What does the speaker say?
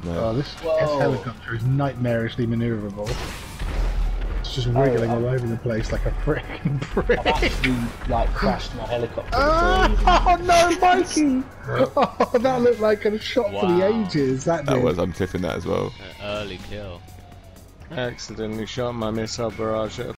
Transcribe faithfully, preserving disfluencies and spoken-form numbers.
No. Oh, this Whoa. S helicopter is nightmarishly manoeuvrable. It's just wiggling Oh, all over the place like a frickin' prick. I've actually like crashed my helicopter. Oh no, Mikey! Oh, that looked like a shot for the Wow. ages. That, That did. was, I'm tipping that as well. An early kill. I accidentally shot my missile barrage at a